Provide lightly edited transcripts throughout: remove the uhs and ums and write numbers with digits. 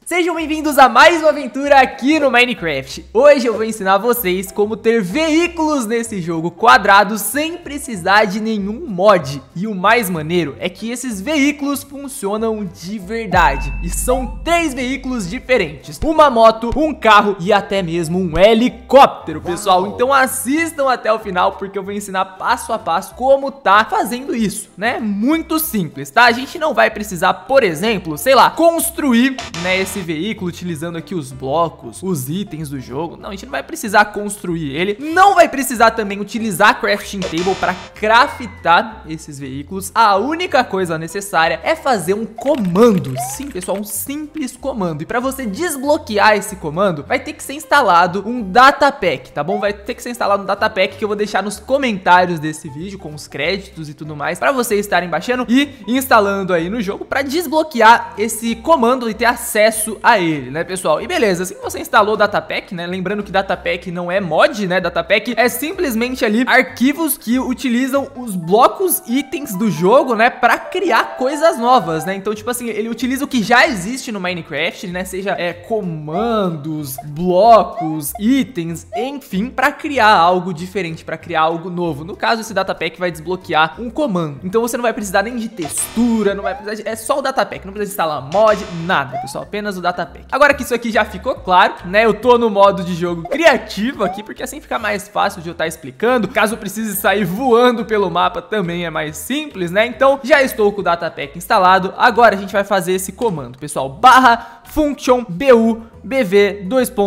Sejam bem-vindos a mais uma aventura aqui no Minecraft. Hoje eu vou ensinar vocês como ter veículos nesse jogo quadrado sem precisar de nenhum mod. E o mais maneiro é que esses veículos funcionam de verdade. E são 3 veículos diferentes: uma moto, um carro e até mesmo um helicóptero, pessoal. Então assistam até o final porque eu vou ensinar passo a passo como tá fazendo isso, né? Muito simples, tá? A gente não vai precisar, por exemplo, sei lá, construir, né, esse veículo utilizando aqui os blocos, os itens do jogo. Não, a gente não vai precisar construir ele. Não vai precisar também utilizar a crafting table para craftar esses veículos. A única coisa necessária é fazer um comando. Sim, pessoal, um simples comando. E para você desbloquear esse comando, vai ter que ser instalado um datapack, tá bom? Vai ter que ser instalado um datapack que eu vou deixar nos comentários desse vídeo com os créditos e tudo mais para vocês estarem baixando e instalando aí no jogo para desbloquear esse comando e ter acesso a ele, né, pessoal? E beleza, assim que você instalou o datapack, né, lembrando que datapack não é mod, né, datapack é simplesmente ali arquivos que utilizam os blocos, itens do jogo, né, para criar coisas novas, né? Então, tipo assim, ele utiliza o que já existe no Minecraft, né, seja comandos, blocos, itens, enfim, para criar algo diferente, para criar algo novo. No caso, esse datapack vai desbloquear um comando. Então você não vai precisar nem de textura, não vai precisar de... é só o datapack, não precisa instalar mod, nada, pessoal, apenas o datapack. Agora que isso aqui já ficou claro, né, eu tô no modo de jogo criativo aqui, porque assim fica mais fácil de eu estar explicando. Caso eu precise sair voando pelo mapa, também é mais simples, né? Então já estou com o datapack instalado. Agora a gente vai fazer esse comando, pessoal: barra function bu bv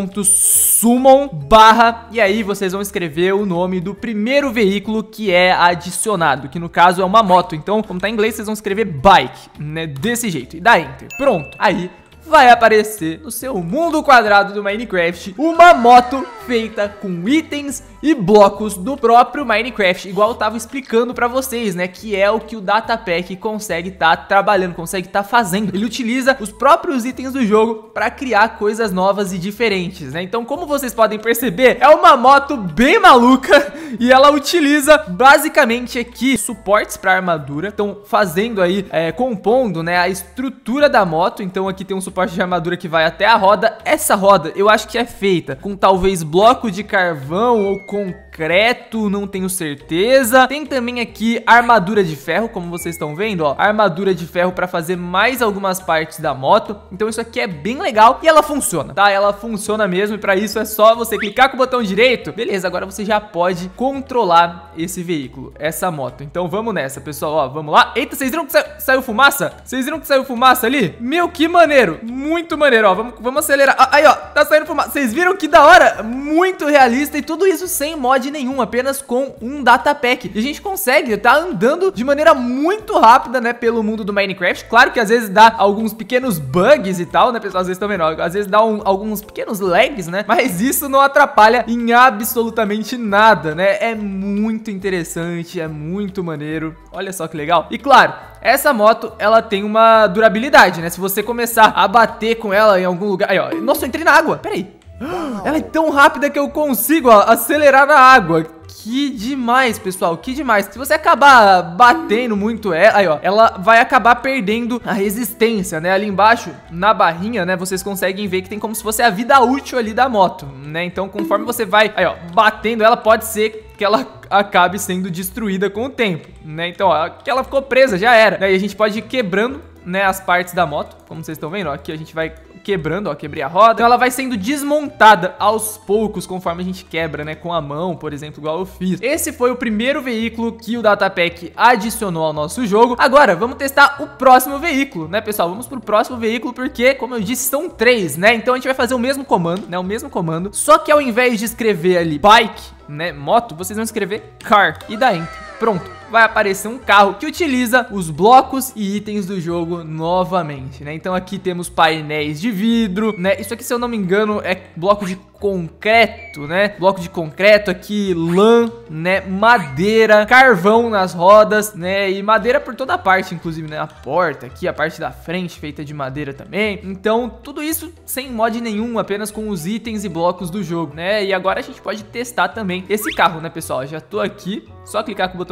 summon barra, e aí vocês vão escrever o nome do primeiro veículo que é adicionado, que no caso é uma moto. Então, como tá em inglês, vocês vão escrever bike, né, desse jeito, e dá enter. Pronto, aí vai aparecer no seu mundo quadrado do Minecraft uma moto feita com itens e blocos do próprio Minecraft, igual eu tava explicando pra vocês, né, que é o que o datapack consegue tá trabalhando, consegue tá fazendo. Ele utiliza os próprios itens do jogo pra criar coisas novas e diferentes, né? Então, como vocês podem perceber, é uma moto bem maluca e ela utiliza basicamente aqui suportes pra armadura. Então, fazendo aí, compondo, né, a estrutura da moto. Então, aqui tem um suporte de armadura que vai até a roda. Essa roda eu acho que é feita com talvez bloco de carvão ou concreto, não tenho certeza. Tem também aqui armadura de ferro, como vocês estão vendo, ó, armadura de ferro para fazer mais algumas partes da moto. Então isso aqui é bem legal e ela funciona, tá? Ela funciona mesmo, e para isso é só você clicar com o botão direito. Beleza, agora você já pode controlar esse veículo, essa moto. Então vamos nessa, pessoal, ó, vamos lá. Eita, vocês viram que saiu fumaça? Vocês viram que saiu fumaça ali? Meu, que maneiro, muito maneiro, ó, vamos acelerar. Aí, ó, tá saindo fumaça. Vocês viram que da hora? Muito realista, e tudo isso sem mod nenhum, apenas com um datapack. E a gente consegue tá andando de maneira muito rápida, né, pelo mundo do Minecraft. Claro que às vezes dá alguns pequenos bugs e tal, né, pessoal? Às vezes estão vendo, às vezes dá alguns pequenos lags, né? Mas isso não atrapalha em absolutamente nada, né? É muito interessante, é muito maneiro. Olha só que legal. E claro, essa moto, ela tem uma durabilidade, né? Se você começar a bater com ela em algum lugar... Aí, ó. Nossa, eu entrei na água. Pera aí. Ela é tão rápida que eu consigo, ó, acelerar na água. Que demais, pessoal, que demais. Se você acabar batendo muito ela, aí, ó, ela vai acabar perdendo a resistência, né? Ali embaixo, na barrinha, né, vocês conseguem ver que tem como se fosse a vida útil ali da moto, né? Então, conforme você vai, aí, ó, batendo ela, pode ser que ela acabe sendo destruída com o tempo, né? Então, ó, que ela ficou presa, já era. Daí a gente pode ir quebrando, né, as partes da moto, como vocês estão vendo, ó, aqui a gente vai quebrando, ó, quebrei a roda. Então ela vai sendo desmontada aos poucos, conforme a gente quebra, né, com a mão, por exemplo, igual eu fiz. Esse foi o primeiro veículo que o datapack adicionou ao nosso jogo. Agora, vamos testar o próximo veículo, né, pessoal? Vamos pro próximo veículo, porque, como eu disse, são 3, né? Então a gente vai fazer o mesmo comando, né, o mesmo comando, só que ao invés de escrever ali bike, né, moto, vocês vão escrever car e dá enter. Pronto, vai aparecer um carro que utiliza os blocos e itens do jogo novamente, né? Então aqui temos painéis de vidro, né? Isso aqui, se eu não me engano, é bloco de concreto, né? Bloco de concreto aqui, lã, né? Madeira, carvão nas rodas, né? E madeira por toda parte, inclusive, né? A porta aqui, a parte da frente feita de madeira também. Então, tudo isso sem mod nenhum, apenas com os itens e blocos do jogo, né? E agora a gente pode testar também esse carro, né, pessoal? Já tô aqui, só clicar com o botão direito que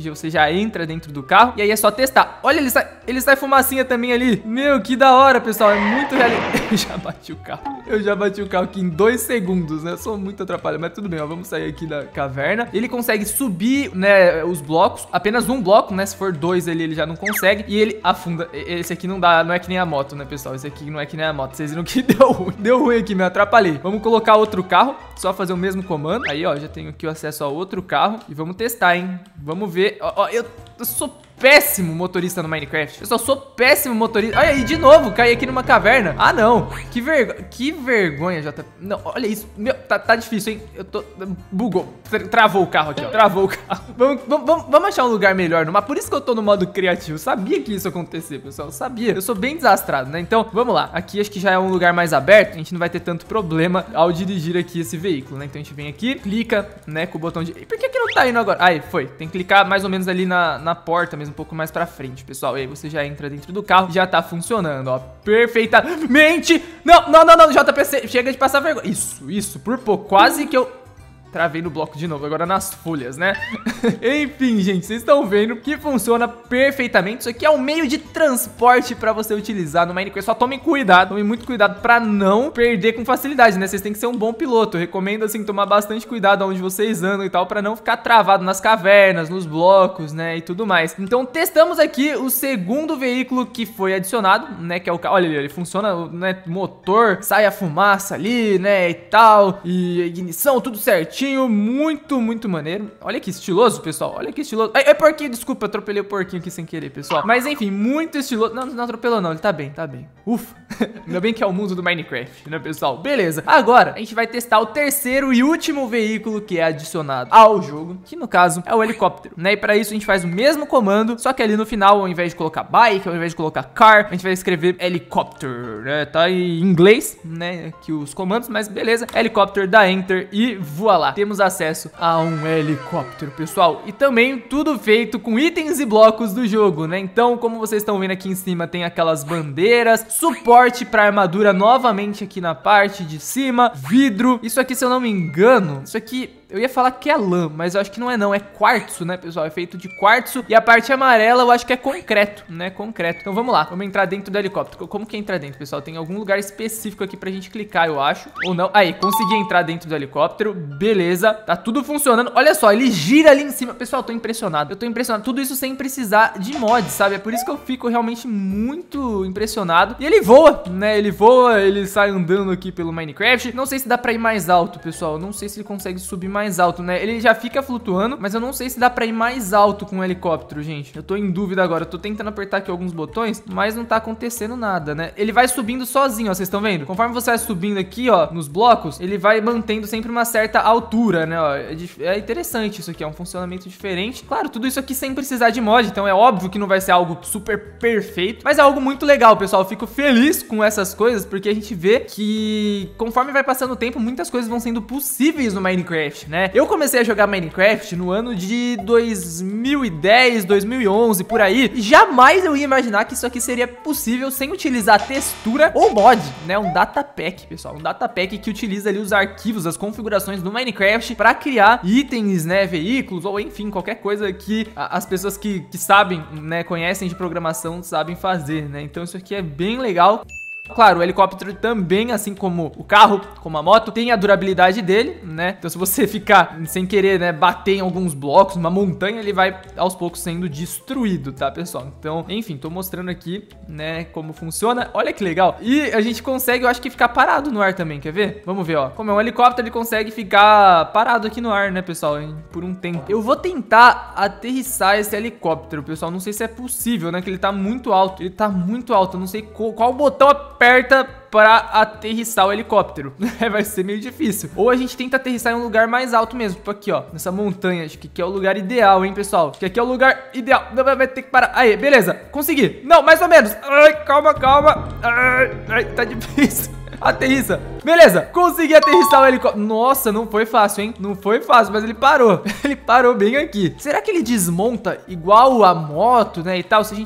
seja, você já entra dentro do carro e aí é só testar. Olha, ele sai fumacinha também ali. Meu, que da hora, pessoal. É muito realista. Eu já bati o carro. Eu já bati o carro aqui em 2 segundos, né? Eu sou muito atrapalhado, mas tudo bem, ó. Vamos sair aqui da caverna. Ele consegue subir, né, os blocos. Apenas um bloco, né? Se for 2 ele já não consegue. E ele afunda. Esse aqui não dá, não é que nem a moto, né, pessoal? Esse aqui não é que nem a moto. Vocês viram que deu ruim. Deu ruim aqui, me atrapalhei. Vamos colocar outro carro. Só fazer o mesmo comando. Aí, ó, já tenho aqui o acesso a outro carro. E vamos testar, hein? Vamos ver. Ó, eu sou péssimo motorista no Minecraft. Eu só sou péssimo motorista. Olha aí, de novo, caí aqui numa caverna. Ah, não. Que vergonha, Jota. Não, olha isso. Meu, tá difícil, hein? Bugou. Travou o carro aqui, ó. Travou o carro. Vamos achar um lugar melhor no mapa. Por isso que eu tô no modo criativo. Eu sabia que isso ia acontecer, pessoal. Eu sabia. Eu sou bem desastrado, né? Então, vamos lá. Aqui acho que já é um lugar mais aberto. A gente não vai ter tanto problema ao dirigir aqui esse veículo, né? Então a gente vem aqui, clica, né, com o botão de... E por que não tá indo agora? Aí, foi. Tem que clicar mais ou menos ali na porta mesmo, um pouco mais pra frente, pessoal. E aí você já entra dentro do carro, já tá funcionando, ó, perfeitamente. Não, JPC, chega de passar vergonha. Isso, por pouco, quase que eu... Travei no bloco de novo, agora nas folhas, né? Enfim, gente, vocês estão vendo que funciona perfeitamente. Isso aqui é um meio de transporte pra você utilizar no Minecraft. Só tomem cuidado, tomem muito cuidado pra não perder com facilidade, né? Vocês têm que ser um bom piloto. Eu recomendo, assim, tomar bastante cuidado onde vocês andam e tal, pra não ficar travado nas cavernas, nos blocos, né? E tudo mais. Então, testamos aqui o segundo veículo que foi adicionado, né? Que é o carro. Olha ali, ele funciona, né? Motor, sai a fumaça ali, né? E tal. E ignição, tudo certinho. Muito maneiro. Olha que estiloso, pessoal. Olha que estiloso. Ai, porquinho, desculpa, eu atropelei o porquinho aqui sem querer, pessoal. Mas enfim, muito estiloso. Não atropelou não, ele tá bem, Ufa. Ainda bem que é o mundo do Minecraft, né, pessoal? Beleza. Agora, a gente vai testar o terceiro e último veículo que é adicionado ao jogo, que no caso é o helicóptero, né? E pra isso a gente faz o mesmo comando, só que ali no final, ao invés de colocar bike, ao invés de colocar car, a gente vai escrever helicóptero, né? Tá em inglês, né? Aqui os comandos, mas beleza. Helicóptero, dá enter e voa lá. Temos acesso a um helicóptero, pessoal. E também tudo feito com itens e blocos do jogo, né? Então, como vocês estão vendo aqui em cima, tem aquelas bandeiras, suporte para armadura novamente aqui na parte de cima, vidro. Isso aqui, se eu não me engano, isso aqui... Eu ia falar que é lã, mas eu acho que não é não, é quartzo, né, pessoal? É feito de quartzo e a parte amarela eu acho que é concreto, né, concreto. Então vamos lá, vamos entrar dentro do helicóptero. Como que entra dentro, pessoal? Tem algum lugar específico aqui pra gente clicar, eu acho. Ou não. Aí, consegui entrar dentro do helicóptero, beleza. Tá tudo funcionando. Olha só, ele gira ali em cima. Pessoal, eu tô impressionado. Tudo isso sem precisar de mods, sabe? É por isso que eu fico realmente muito impressionado. E ele voa, né? Ele sai andando aqui pelo Minecraft. Não sei se dá pra ir mais alto, pessoal. Não sei se ele consegue subir mais alto, né? Ele já fica flutuando, mas eu não sei se dá pra ir mais alto com o helicóptero, gente. Eu tô em dúvida agora. Eu tô tentando apertar aqui alguns botões, mas não tá acontecendo nada, né? Ele vai subindo sozinho, ó. Vocês estão vendo? Conforme você vai subindo aqui, ó, nos blocos, ele vai mantendo sempre uma certa altura, né? Ó, é interessante isso aqui, é um funcionamento diferente. Claro, tudo isso aqui sem precisar de mod, então é óbvio que não vai ser algo super perfeito, mas é algo muito legal, pessoal. Eu fico feliz com essas coisas, porque a gente vê que conforme vai passando o tempo, muitas coisas vão sendo possíveis no Minecraft, né? Eu comecei a jogar Minecraft no ano de 2010, 2011, por aí, e jamais eu ia imaginar que isso aqui seria possível sem utilizar textura ou mod, né? Um datapack, pessoal, um datapack que utiliza ali os arquivos, as configurações do Minecraft para criar itens, né, veículos ou enfim, qualquer coisa que as pessoas que sabem, né, conhecem de programação sabem fazer, né? Então isso aqui é bem legal. Claro, o helicóptero também, assim como o carro, como a moto, tem a durabilidade dele, né? Então se você ficar sem querer, né, bater em alguns blocos, uma montanha, ele vai aos poucos sendo destruído, tá, pessoal? Então, enfim, tô mostrando aqui, né, como funciona. Olha que legal. E a gente consegue, eu acho que ficar parado no ar também, quer ver? Vamos ver, ó. Como é um helicóptero, ele consegue ficar parado aqui no ar, né, pessoal? Por um tempo. Eu vou tentar aterrissar esse helicóptero, pessoal. Não sei se é possível, né, que ele tá muito alto. Ele tá muito alto, eu não sei qual botão aperta para aterrissar o helicóptero. Vai ser meio difícil. Ou a gente tenta aterrissar em um lugar mais alto mesmo, tipo aqui, ó, nessa montanha. Acho que aqui é o lugar ideal, hein, pessoal? Acho que aqui é o lugar ideal. Vai ter que parar. Aí, beleza. Consegui. Não, mais ou menos. Ai, calma. Ai, tá difícil. Aterrissa. Beleza, consegui aterrissar o helicóptero. Nossa, não foi fácil, hein? Não foi fácil, mas ele parou. Ele parou bem aqui. Será que ele desmonta igual a moto, né, e tal? Se a gente for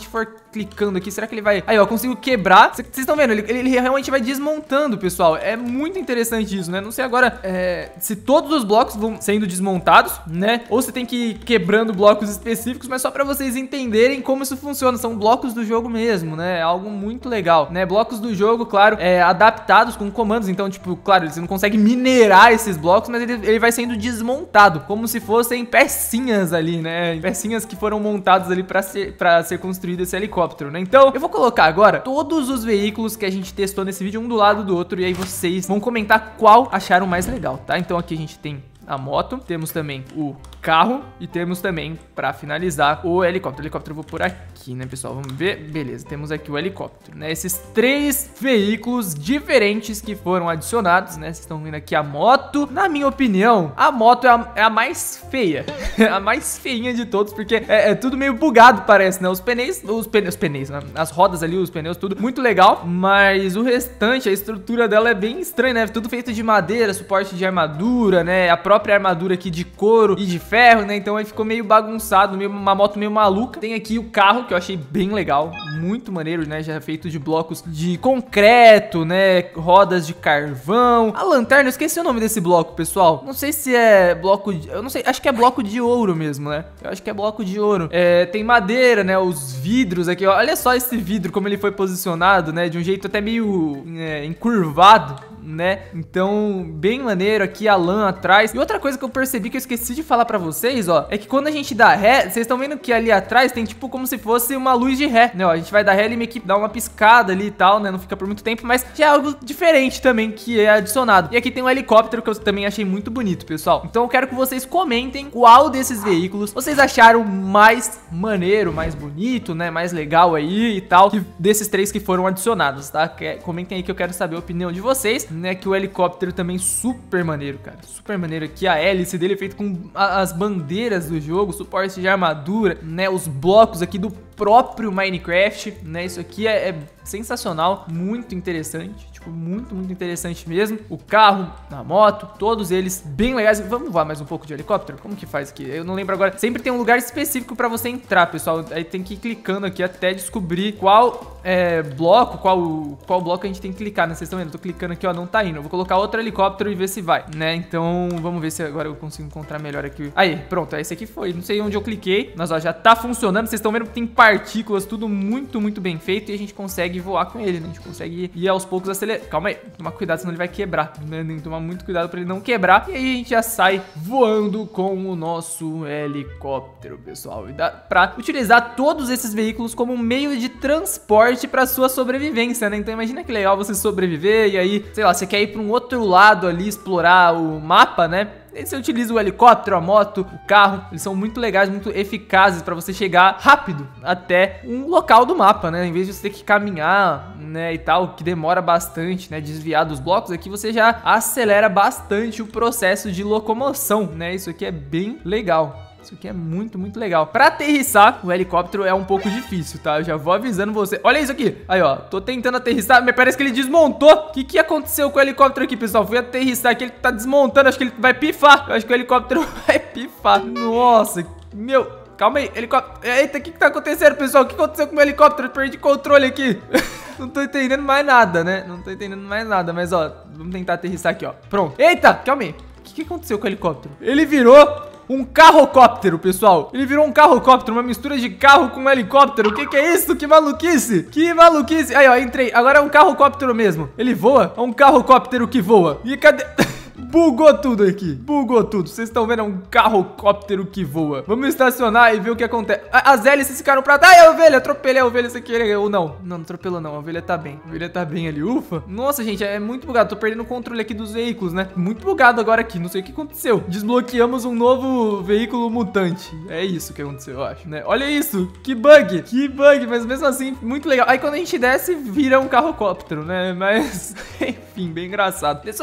clicando aqui, será que ele vai... Aí, ó, consigo quebrar. Vocês estão vendo? Ele realmente vai desmontando, pessoal. É muito interessante isso, né? Não sei agora se todos os blocos vão sendo desmontados, né? Ou se tem que ir quebrando blocos específicos, mas só pra vocês entenderem como isso funciona. São blocos do jogo mesmo, né? É algo muito legal, né? Blocos do jogo, claro, adaptados com comandos. Então, tipo, claro, você não consegue minerar esses blocos, mas ele vai sendo desmontado, como se fossem pecinhas ali, né? Pecinhas que foram montadas ali pra ser construído esse helicóptero, né? Então, eu vou colocar agora todos os veículos que a gente testou nesse vídeo, um do lado do outro, e aí vocês vão comentar qual acharam mais legal, tá? Então aqui a gente tem a moto, temos também o carro e temos também, pra finalizar, o helicóptero. O helicóptero eu vou por aqui, né, pessoal? Vamos ver. Beleza, temos aqui o helicóptero, né? Esses 3 veículos diferentes que foram adicionados, né? Vocês estão vendo aqui a moto. Na minha opinião, a moto é a mais feia. A mais feinha de todos, porque é tudo meio bugado, parece, né? Os pneus, né? As rodas ali, os pneus, tudo muito legal, mas o restante, a estrutura dela é bem estranha, né? Tudo feito de madeira, suporte de armadura, né? A própria armadura aqui de couro e de ferro, né? Então aí ficou meio bagunçado, uma moto meio maluca. Tem aqui o carro, que eu achei bem legal, muito maneiro, né? Já é feito de blocos de concreto, né? Rodas de carvão. A lanterna, eu esqueci o nome desse bloco, pessoal. Não sei se é bloco de... Eu não sei, acho que é bloco de ouro mesmo, né? Eu acho que é bloco de ouro. Tem madeira, né? Os vidros aqui, ó. Olha só esse vidro, como ele foi posicionado, né? De um jeito até meio encurvado, né? Então, bem maneiro aqui a lã atrás. E outra coisa que eu percebi que eu esqueci de falar pra vocês, ó, é que quando a gente dá ré, vocês estão vendo que ali atrás tem tipo como se fosse uma luz de ré, né? Ó, a gente vai dar ré, ele meio que dá uma piscada ali e tal, né? Não fica por muito tempo, mas já é algo diferente também que é adicionado. E aqui tem um helicóptero que eu também achei muito bonito, pessoal. Então eu quero que vocês comentem qual desses veículos vocês acharam mais maneiro, mais bonito, né? Mais legal aí e tal, desses 3 que foram adicionados, tá? Comentem aí que eu quero saber a opinião de vocês, né? Que o helicóptero também super maneiro, cara. Super maneiro aqui. A hélice dele é feito com as bandeiras do jogo, suporte de armadura, né? Os blocos aqui do próprio Minecraft, né? Isso aqui é sensacional, muito interessante, tipo, muito interessante mesmo. O carro, a moto, todos eles bem legais. Vamos voar mais um pouco de helicóptero? Como que faz aqui? Eu não lembro agora. Sempre tem um lugar específico pra você entrar, pessoal. Aí tem que ir clicando aqui até descobrir qual bloco, qual bloco a gente tem que clicar, né? Vocês estão vendo? Eu tô clicando aqui, ó, não tá indo. Eu vou colocar outro helicóptero e ver se vai, né? Então, vamos ver se agora eu consigo encontrar melhor aqui. Aí, pronto, esse aqui foi. Não sei onde eu cliquei, mas ó, já tá funcionando. Vocês estão vendo que tem partículas, tudo muito bem feito, e a gente consegue voar com ele, né? A gente consegue ir aos poucos acelerando. Calma aí, tomar cuidado, senão ele vai quebrar, né? Tem que tomar muito cuidado pra ele não quebrar. E aí a gente já sai voando com o nosso helicóptero, pessoal. E dá pra utilizar todos esses veículos como um meio de transporte pra sua sobrevivência, né? Então imagina que legal você sobreviver e aí, sei lá, você quer ir pra um outro lado ali, explorar o mapa, né? Aí você utiliza o helicóptero, a moto, o carro. Eles são muito legais, muito eficazes pra você chegar rápido até um local do mapa, né? Em vez de você ter que caminhar, né, e tal, que demora bastante, né, desviar dos blocos, aqui você já acelera bastante o processo de locomoção, né? Isso aqui é bem legal. Isso aqui é muito legal. Pra aterrissar, o helicóptero é um pouco difícil, tá? Eu já vou avisando você. Olha isso aqui. Aí, ó. Tô tentando aterrissar, mas parece que ele desmontou. O que aconteceu com o helicóptero aqui, pessoal? Fui aterrissar aqui, ele tá desmontando. Acho que ele vai pifar. Eu acho que o helicóptero vai pifar. Nossa, meu... Calma aí, helicóptero... Eita, o que tá acontecendo, pessoal? O que aconteceu com o meu helicóptero? Eu perdi controle aqui. Não tô entendendo mais nada, né? Não tô entendendo mais nada, mas, ó... Vamos tentar aterrissar aqui, ó. Pronto. Eita, calma aí. O que aconteceu com o helicóptero? Ele virou... um carrocóptero, pessoal. Ele virou um carrocóptero, uma mistura de carro com um helicóptero. O que é isso? Que maluquice. Que maluquice. Aí, ó, entrei. Agora é um carrocóptero mesmo. Ele voa? É um carrocóptero que voa. E cadê... Bugou tudo aqui. Bugou tudo. Vocês estão vendo? É um carrocóptero que voa. Vamos estacionar e ver o que acontece. As hélices ficaram pra... Ai, a ovelha. Atropelei a ovelha sem querer. Ou não. Não atropelou não. A ovelha tá bem. A ovelha tá bem ali. Ufa. Nossa, gente. É muito bugado. Tô perdendo o controle aqui dos veículos, né? Muito bugado agora aqui. Não sei o que aconteceu. Desbloqueamos um novo veículo mutante. É isso que aconteceu, eu acho, né? Olha isso. Que bug. Que bug. Mas mesmo assim, muito legal. Aí quando a gente desce, vira um carrocóptero, né? Mas, enfim, bem engraçado. Pessoal...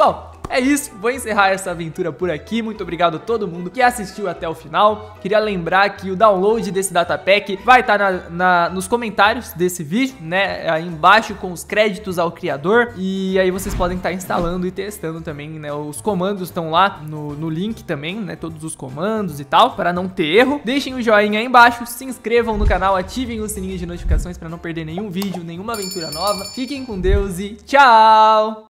É isso, vou encerrar essa aventura por aqui. Muito obrigado a todo mundo que assistiu até o final. Queria lembrar que o download desse datapack vai estar nos comentários desse vídeo, né? Aí embaixo com os créditos ao criador. E aí vocês podem estar instalando e testando também, né? Os comandos estão lá no link também, né? Todos os comandos e tal, para não ter erro. Deixem o joinha aí embaixo, se inscrevam no canal, ativem o sininho de notificações para não perder nenhum vídeo, nenhuma aventura nova. Fiquem com Deus e tchau!